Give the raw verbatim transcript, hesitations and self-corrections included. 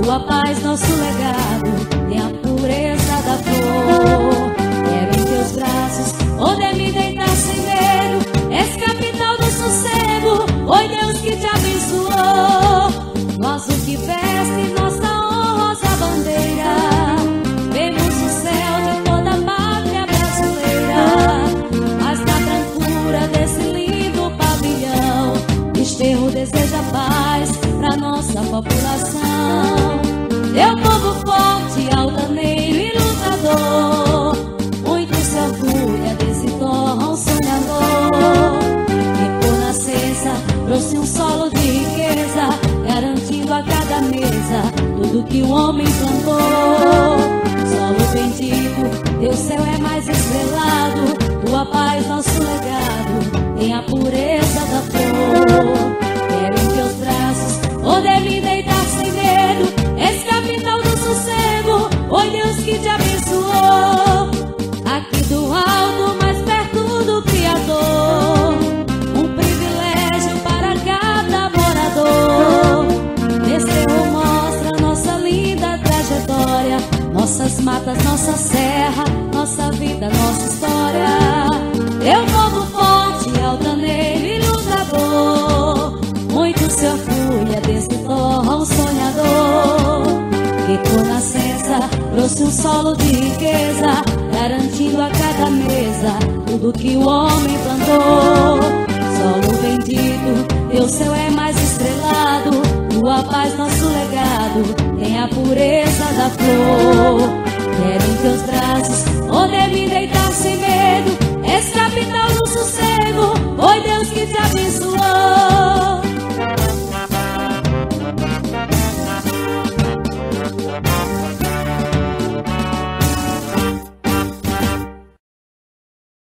tua paz nosso legado, tem a pureza da flor. Quero em teus braços poder me deitar sem medo, és capital do sossego, oi Deus que te abençoou. Vaso que veste nossa honrosa bandeira, vemos o céu de toda a pátria brasileira. Mas na brancura desse lindo pavilhão, Desterro deseja paz pra nossa população. Teu povo forte, altaneiro e lutador, muito se orgulha desse torrão sonhador, que por nascença trouxe um solo de riqueza, garantindo a cada mesa tudo que o homem plantou. Solo bendito, teu céu é mais estrelado, tua paz nosso legado, tem a pureza da flor. Quero em teus braços poder me deitar sem medo, és capital do sossego, oi Deus que te abençoou. Aqui do alto, mais perto do Criador, um privilégio para cada morador. Desterro mostra nossa linda trajetória, nossas matas, nossa serra, nossa vida, nossa história. Teu povo forte, altaneiro e lutador, muito se orgulha desse torrão sonhador, que por nascença trouxe um solo de riqueza, garantindo a cada mesa tudo que o homem plantou. Solo bendito, teu céu é mais estrelado, tua paz nosso legado, tem a pureza da flor. Quero em teus braços poder me deitar